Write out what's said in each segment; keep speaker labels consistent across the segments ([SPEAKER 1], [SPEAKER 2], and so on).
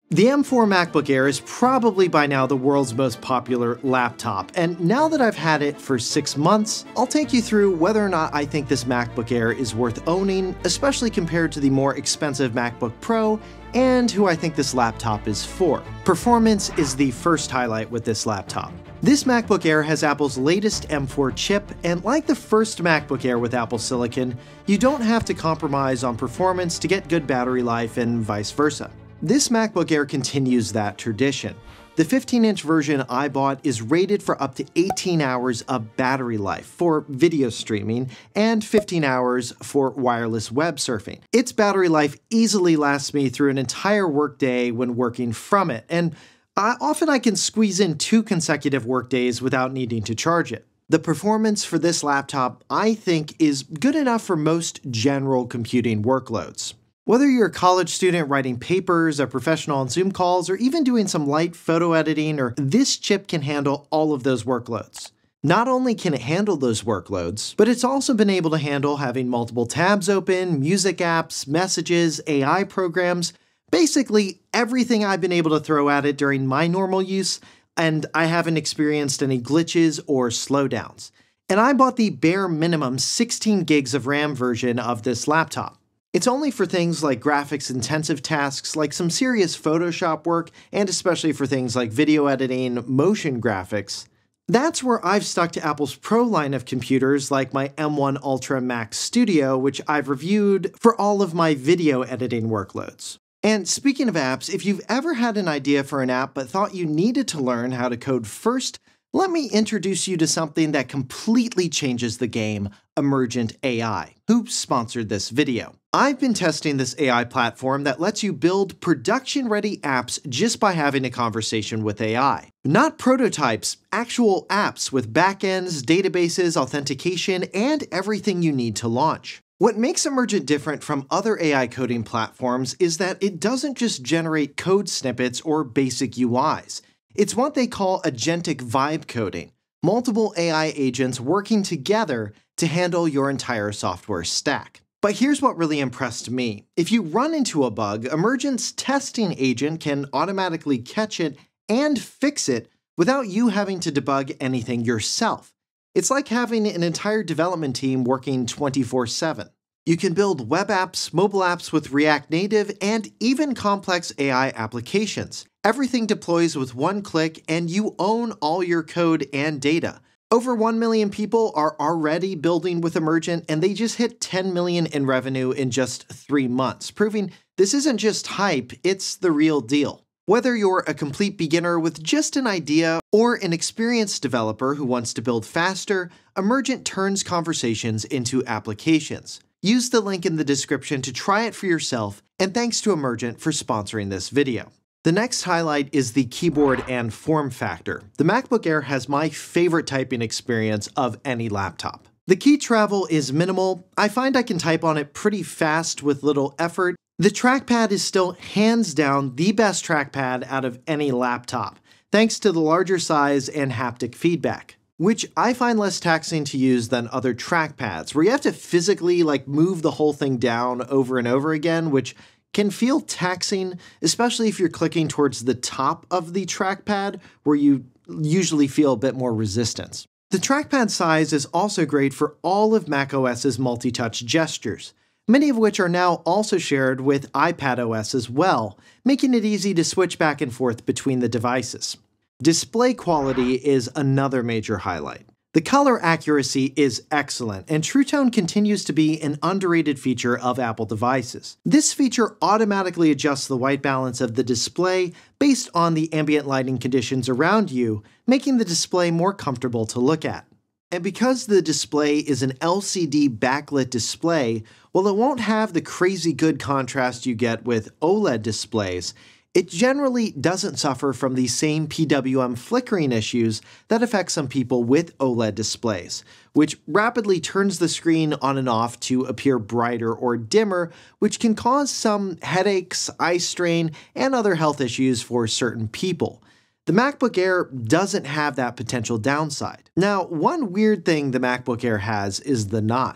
[SPEAKER 1] The M4 MacBook Air is probably by now the world's most popular laptop, and now that I've had it for 6 months, I'll take you through whether or not I think this MacBook Air is worth owning, especially compared to the more expensive MacBook Pro, and who I think this laptop is for. Performance is the first highlight with this laptop. This MacBook Air has Apple's latest M4 chip, and like the first MacBook Air with Apple Silicon, you don't have to compromise on performance to get good battery life and vice versa. This MacBook Air continues that tradition. The 15-inch version I bought is rated for up to 18 hours of battery life for video streaming and 15 hours for wireless web surfing. Its battery life easily lasts me through an entire workday when working from it, and often I can squeeze in 2 consecutive workdays without needing to charge it. The performance for this laptop, I think, is good enough for most general computing workloads. Whether you're a college student writing papers, a professional on Zoom calls, or even doing some light photo editing, this chip can handle all of those workloads. Not only can it handle those workloads, but it's also been able to handle having multiple tabs open, music apps, messages, AI programs, basically everything I've been able to throw at it during my normal use, and I haven't experienced any glitches or slowdowns. And I bought the bare minimum 16 gigs of RAM version of this laptop. It's only for things like graphics-intensive tasks like some serious Photoshop work, and especially for things like video editing, motion graphics. That's where I've stuck to Apple's Pro line of computers like my M1 Ultra Max Studio, which I've reviewed for all of my video editing workloads. And speaking of apps, if you've ever had an idea for an app but thought you needed to learn how to code first, let me introduce you to something that completely changes the game, Emergent AI, who sponsored this video. I've been testing this AI platform that lets you build production-ready apps just by having a conversation with AI. Not prototypes, actual apps with backends, databases, authentication, and everything you need to launch. What makes Emergent different from other AI coding platforms is that it doesn't just generate code snippets or basic UIs. It's what they call agentic vibe coding, multiple AI agents working together to handle your entire software stack. But here's what really impressed me. If you run into a bug, Emergent's testing agent can automatically catch it and fix it without you having to debug anything yourself. It's like having an entire development team working 24/7. You can build web apps, mobile apps with React Native, and even complex AI applications. Everything deploys with one click, and you own all your code and data. Over 1 million people are already building with Emergent, and they just hit 10 million in revenue in just 3 months, proving this isn't just hype, it's the real deal. Whether you're a complete beginner with just an idea or an experienced developer who wants to build faster, Emergent turns conversations into applications. Use the link in the description to try it for yourself, and thanks to Emergent for sponsoring this video. The next highlight is the keyboard and form factor. The MacBook Air has my favorite typing experience of any laptop. The key travel is minimal. I find I can type on it pretty fast with little effort. The trackpad is still hands down the best trackpad out of any laptop, thanks to the larger size and haptic feedback, which I find less taxing to use than other trackpads, where you have to physically move the whole thing down over and over again, which can feel taxing, especially if you're clicking towards the top of the trackpad, where you usually feel a bit more resistance. The trackpad size is also great for all of macOS's multi-touch gestures, many of which are now also shared with iPadOS as well, making it easy to switch back and forth between the devices. Display quality is another major highlight. The color accuracy is excellent, and True Tone continues to be an underrated feature of Apple devices. This feature automatically adjusts the white balance of the display based on the ambient lighting conditions around you, making the display more comfortable to look at. And because the display is an LCD backlit display, while it won't have the crazy good contrast you get with OLED displays, it generally doesn't suffer from the same PWM flickering issues that affect some people with OLED displays, which rapidly turns the screen on and off to appear brighter or dimmer, which can cause some headaches, eye strain, and other health issues for certain people. The MacBook Air doesn't have that potential downside. Now, one weird thing the MacBook Air has is the notch.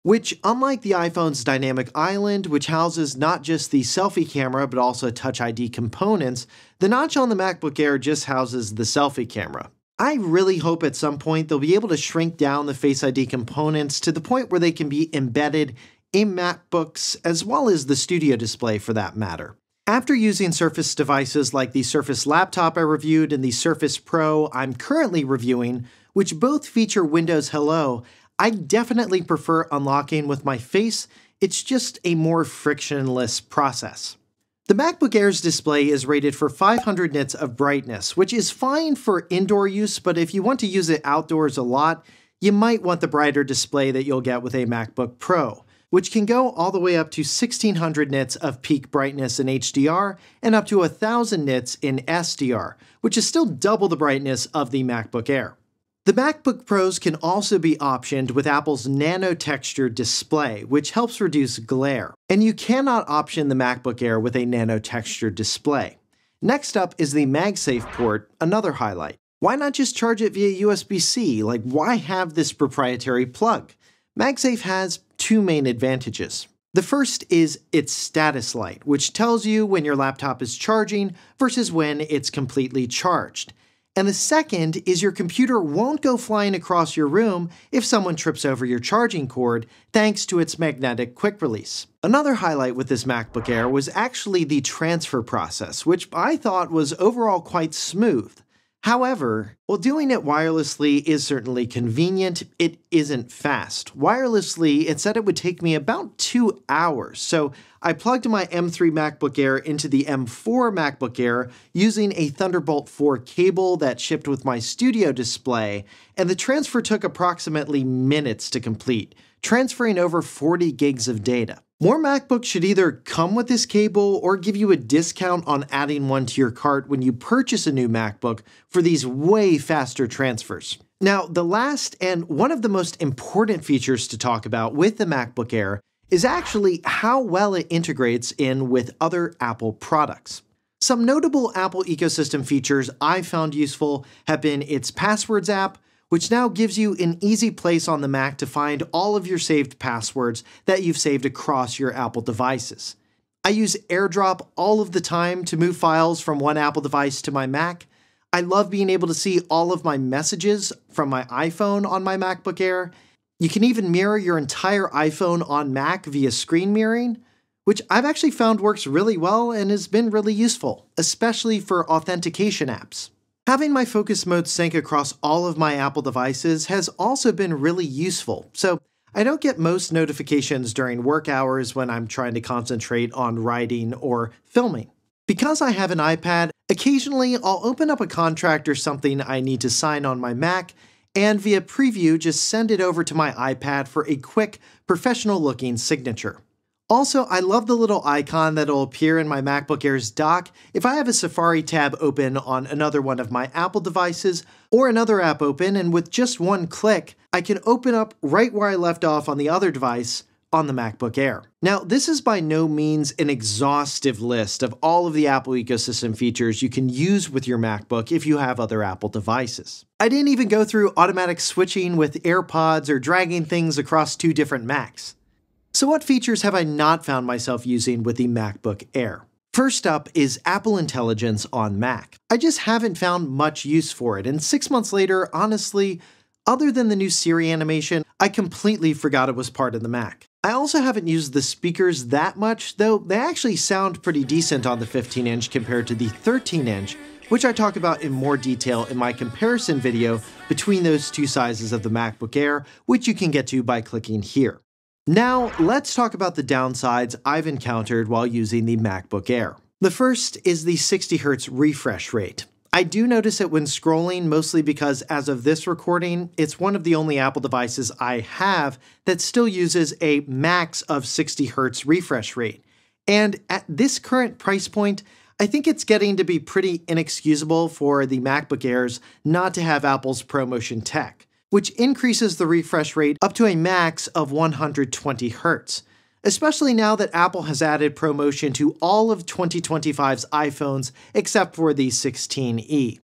[SPEAKER 1] which, unlike the iPhone's Dynamic Island, which houses not just the selfie camera but also Touch ID components, the notch on the MacBook Air just houses the selfie camera. I really hope at some point they'll be able to shrink down the Face ID components to the point where they can be embedded in MacBooks as well as the Studio display for that matter. After using Surface devices like the Surface Laptop I reviewed and the Surface Pro I'm currently reviewing, which both feature Windows Hello, I definitely prefer unlocking with my face. It's just a more frictionless process. The MacBook Air's display is rated for 500 nits of brightness, which is fine for indoor use, but if you want to use it outdoors a lot, you might want the brighter display that you'll get with a MacBook Pro, which can go all the way up to 1600 nits of peak brightness in HDR and up to 1000 nits in SDR, which is still double the brightness of the MacBook Air. The MacBook Pros can also be optioned with Apple's Nano Texture display, which helps reduce glare. And you cannot option the MacBook Air with a Nano Texture display. Next up is the MagSafe port, another highlight. Why not just charge it via USB-C? Like, why have this proprietary plug? MagSafe has two main advantages. The first is its status light, which tells you when your laptop is charging versus when it's completely charged. And the second is your computer won't go flying across your room if someone trips over your charging cord, thanks to its magnetic quick release. Another highlight with this MacBook Air was actually the transfer process, which I thought was overall quite smooth. However, while doing it wirelessly is certainly convenient, it isn't fast. Wirelessly, it said it would take me about 2 hours, so I plugged my M3 MacBook Air into the M4 MacBook Air using a Thunderbolt 4 cable that shipped with my Studio display, and the transfer took approximately minutes to complete, transferring over 40 gigs of data. More MacBooks should either come with this cable or give you a discount on adding one to your cart when you purchase a new MacBook for these way faster transfers. Now, the last and one of the most important features to talk about with the MacBook Air is actually how well it integrates in with other Apple products. Some notable Apple ecosystem features I found useful have been its Passwords app, which now gives you an easy place on the Mac to find all of your saved passwords that you've saved across your Apple devices. I use AirDrop all of the time to move files from one Apple device to my Mac. I love being able to see all of my messages from my iPhone on my MacBook Air. You can even mirror your entire iPhone on Mac via screen mirroring, which I've actually found works really well and has been really useful, especially for authentication apps. Having my focus mode sync across all of my Apple devices has also been really useful, so I don't get most notifications during work hours when I'm trying to concentrate on writing or filming. Because I have an iPad, occasionally I'll open up a contract or something I need to sign on my Mac, and via preview just send it over to my iPad for a quick, professional-looking signature. Also, I love the little icon that'll appear in my MacBook Air's dock if I have a Safari tab open on another one of my Apple devices or another app open, and with just one click, I can open up right where I left off on the other device on the MacBook Air. Now, this is by no means an exhaustive list of all of the Apple ecosystem features you can use with your MacBook if you have other Apple devices. I didn't even go through automatic switching with AirPods or dragging things across two different Macs. So what features have I not found myself using with the MacBook Air? First up is Apple Intelligence on Mac. I just haven't found much use for it, and 6 months later, honestly, other than the new Siri animation, I completely forgot it was part of the Mac. I also haven't used the speakers that much, though they actually sound pretty decent on the 15-inch compared to the 13-inch, which I talk about in more detail in my comparison video between those two sizes of the MacBook Air, which you can get to by clicking here. Now, let's talk about the downsides I've encountered while using the MacBook Air. The first is the 60 Hz refresh rate. I do notice it when scrolling, mostly because as of this recording, it's one of the only Apple devices I have that still uses a max of 60 Hz refresh rate. And at this current price point, I think it's getting to be pretty inexcusable for the MacBook Airs not to have Apple's ProMotion tech, which increases the refresh rate up to a max of 120 Hz, especially now that Apple has added ProMotion to all of 2025's iPhones except for the 16e.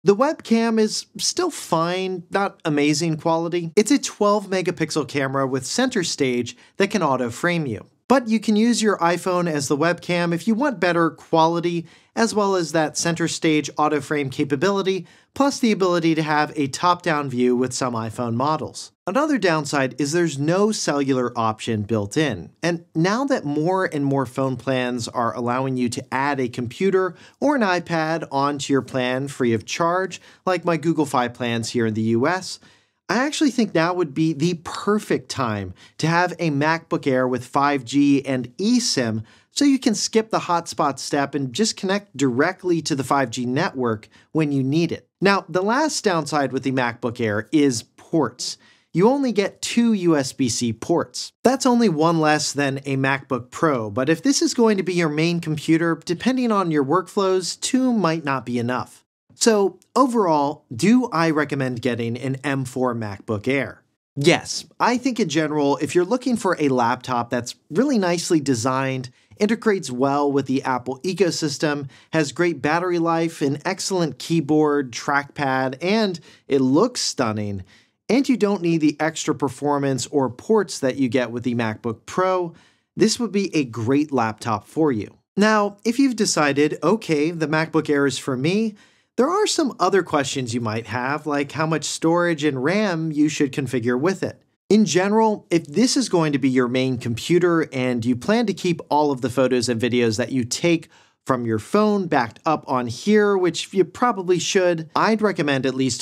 [SPEAKER 1] The webcam is still fine, not amazing quality. It's a 12 megapixel camera with center stage that can auto frame you. But you can use your iPhone as the webcam if you want better quality, as well as that center stage auto frame capability, plus the ability to have a top-down view with some iPhone models. Another downside is there's no cellular option built in, and now that more and more phone plans are allowing you to add a computer or an iPad onto your plan free of charge, like my Google Fi plans here in the US, I actually think now would be the perfect time to have a MacBook Air with 5G and eSIM so you can skip the hotspot step and just connect directly to the 5G network when you need it. Now, the last downside with the MacBook Air is ports. You only get 2 USB-C ports. That's only one less than a MacBook Pro, but if this is going to be your main computer, depending on your workflows, 2 might not be enough. So overall, do I recommend getting an M4 MacBook Air? Yes, I think in general, if you're looking for a laptop that's really nicely designed, integrates well with the Apple ecosystem, has great battery life, an excellent keyboard, trackpad, and it looks stunning, and you don't need the extra performance or ports that you get with the MacBook Pro, this would be a great laptop for you. Now, if you've decided, okay, the MacBook Air is for me, there are some other questions you might have, like how much storage and RAM you should configure with it. In general, if this is going to be your main computer and you plan to keep all of the photos and videos that you take from your phone backed up on here, which you probably should, I'd recommend at least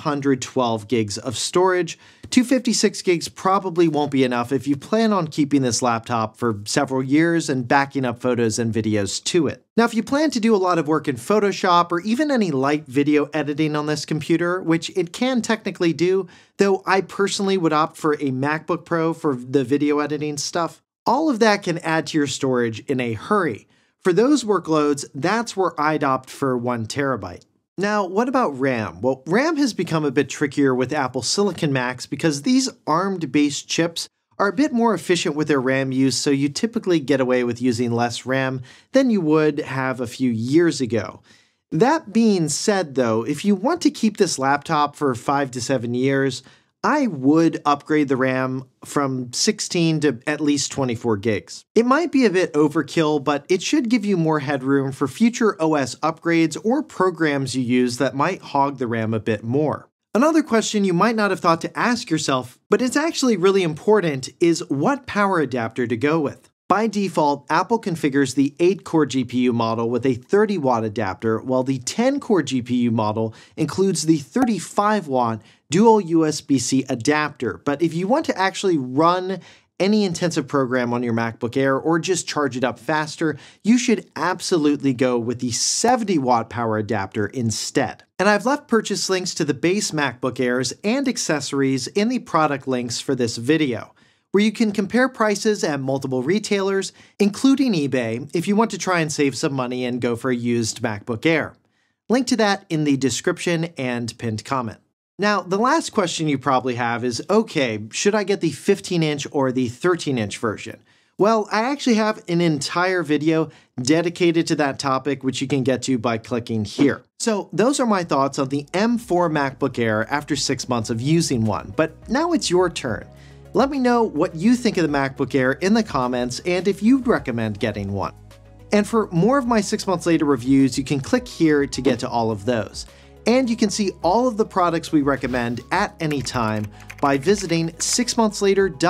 [SPEAKER 1] 512 gigs of storage. 256 gigs probably won't be enough if you plan on keeping this laptop for several years and backing up photos and videos to it. Now, if you plan to do a lot of work in Photoshop or even any light video editing on this computer, which it can technically do, though I personally would opt for a MacBook Pro for the video editing stuff, all of that can add to your storage in a hurry. For those workloads, that's where I'd opt for 1 terabyte. Now, what about RAM? Well, RAM has become a bit trickier with Apple Silicon Macs because these ARM-based chips are a bit more efficient with their RAM use, so you typically get away with using less RAM than you would have a few years ago. That being said, though, if you want to keep this laptop for 5 to 7 years, I would upgrade the RAM from 16 to at least 24 gigs. It might be a bit overkill, but it should give you more headroom for future OS upgrades or programs you use that might hog the RAM a bit more. Another question you might not have thought to ask yourself, but it's actually really important, is what power adapter to go with. By default, Apple configures the 8-core GPU model with a 30-watt adapter, while the 10-core GPU model includes the 35-watt dual USB-C adapter. But if you want to actually run any intensive program on your MacBook Air or just charge it up faster, you should absolutely go with the 70-watt power adapter instead. And I've left purchase links to the base MacBook Airs and accessories in the product links for this video, where you can compare prices at multiple retailers, including eBay, if you want to try and save some money and go for a used MacBook Air. Link to that in the description and pinned comment. Now, the last question you probably have is, okay, should I get the 15-inch or the 13-inch version? Well, I actually have an entire video dedicated to that topic, which you can get to by clicking here. So those are my thoughts on the M4 MacBook Air after 6 months of using one, but now it's your turn. Let me know what you think of the MacBook Air in the comments and if you'd recommend getting one. And for more of my 6 months later reviews, you can click here to get to all of those. And you can see all of the products we recommend at any time by visiting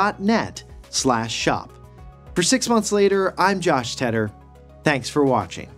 [SPEAKER 1] 6monthlater.net/shop. For 6 months later, I'm Josh Tedder. Thanks for watching.